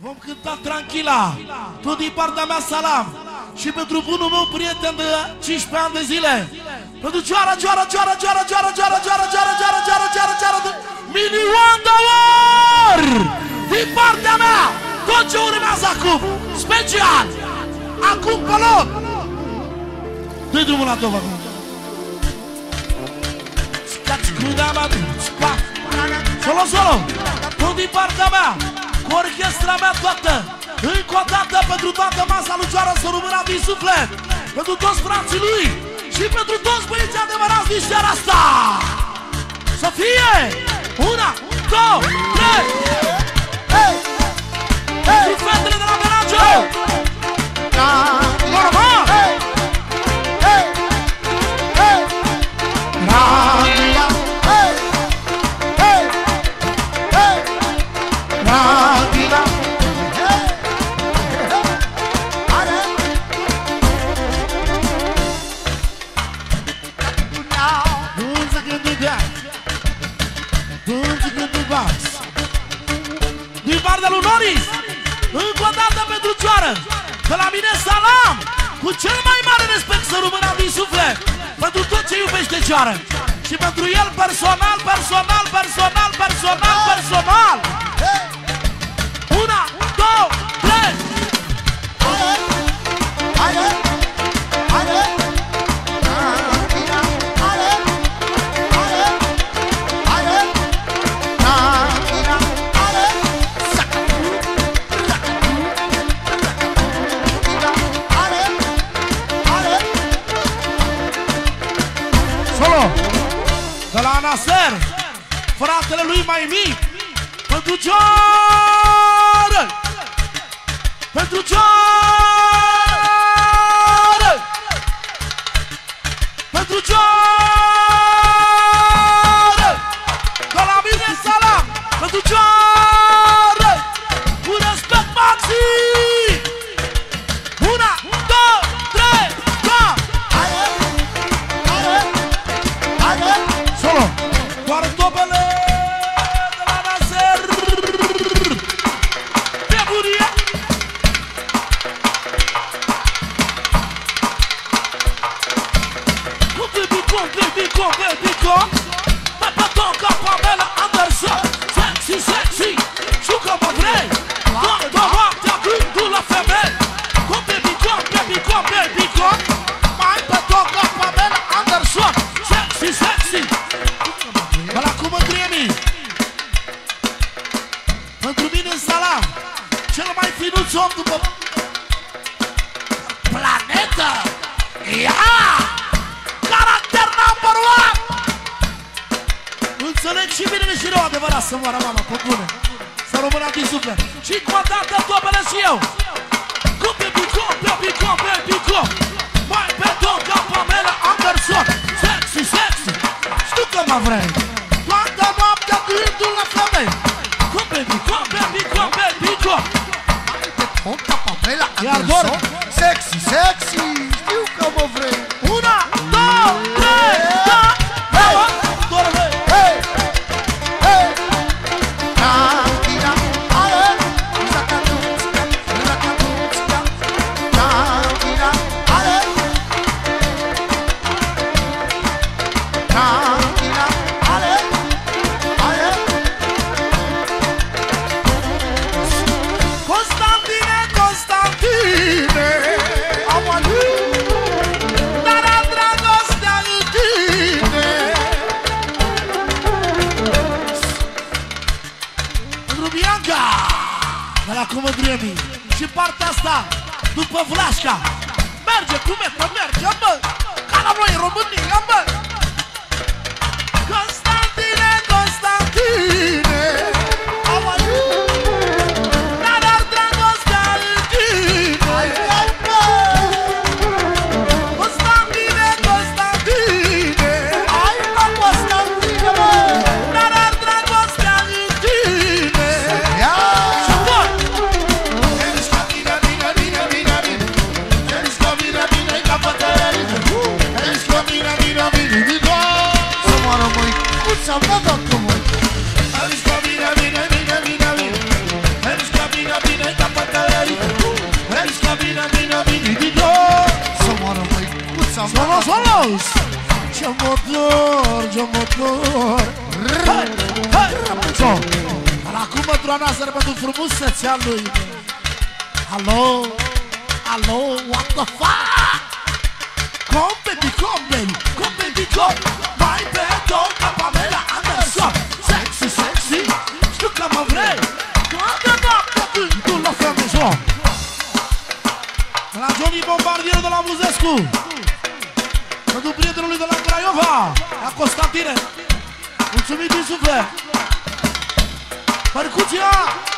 Vom cânta Tranquila. Tot din partea mea salam. Și pentru bunul meu prieten de 15 ani de zile. Pentru Gioara milion de ori. Din partea mea. Tot ce urmează acum. Special. Acum pe loc. Dă-i drumul la dovă. Solo. Tot din partea mea. Cu orchestra mea toată. Încă o dată pentru toată masa lui Gioara să rămână din suflet. Pentru toți frații lui. Și pentru toți băieții adevărați din seara asta. Să fie 1, 2, 3. Pentru fetele de la Menaggio. Normal. Din partea lui Noris, încă o dată pentru Gioară. De la mine salam. Cu cel mai mare respect să rămână din suflet. Pentru tot ce iubește Gioară. Și pentru el personal. 1, 2, 3. De la Naser, fratele lui mai mic. Pentru Gioară. Pentru Gioară. Pentru Gioară. De la mine salam. Pentru Gioară. Cu respect maxim. 1, 2, 3, 4. Solo. Doar topele de la Naser. Pe burie. Bico. Mai pe tot ca Pamela Anderson. Sexy. Știu că mă vrei. Toată noaptea gândul la femei. Bico. Mai pe tot ca Pamela Anderson. Sexy. Ăla cu mândrienii. Pentru mine salam. Cel mai finuț om după planetă. Caracter number 1. Înțeleg și bine și rău adevărat să moară mama, pe bune. Să rămână din suflet. Și cu o dată topele și eu. Cu pe bico. Mai pe tot ca Pamela Anderson. Sexy. Știu că mă vrei. Toată noaptea gândul la femei. Cu pe bico. Iar doar Sexy. Știu că mă vrei. 1, 2, 3, 4. Doar vrei. Constantine. Dar dragostea în tine. Pentru Bianca de la Comădrienii. Și partea asta după Vlașca. Merge cu metă, mă. Ca la noi în România, mă. Constantine. Dar dragostea în tine. Constantine. Ai mă, Constantine, mă. Dar dragostea în tine. Ia. Și tot. Să moară măicuța mea, dacă mă. Bine, solos! Ce motor, ce motor! Hai, hai, rămânțo! Dar acum mătroana să pentru frumusețea lui. Alo, alo, what the fuck? Come baby, come baby, come baby, come! Mai pe tot ca Pamela Anderson. Sexy, sexy, știu că mă vrei. Toată noaptea gândul la femeșo. La Johnny Bombardierul de la Buzescu, pentru prietenul lui de la Craiova, la Constantine. Mulțumim din suflet. Percuția!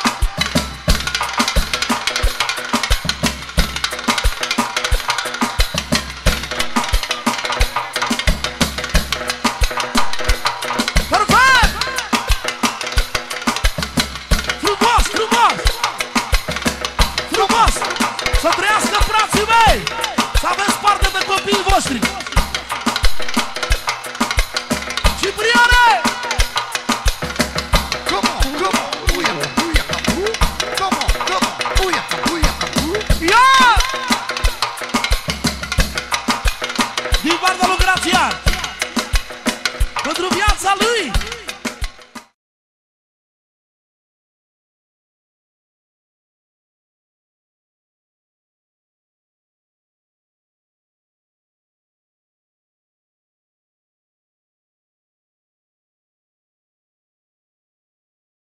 Perfect! Frumos, frumos! Frumos! Să trăiască frații mei! Să aveți parte de copiii voștri!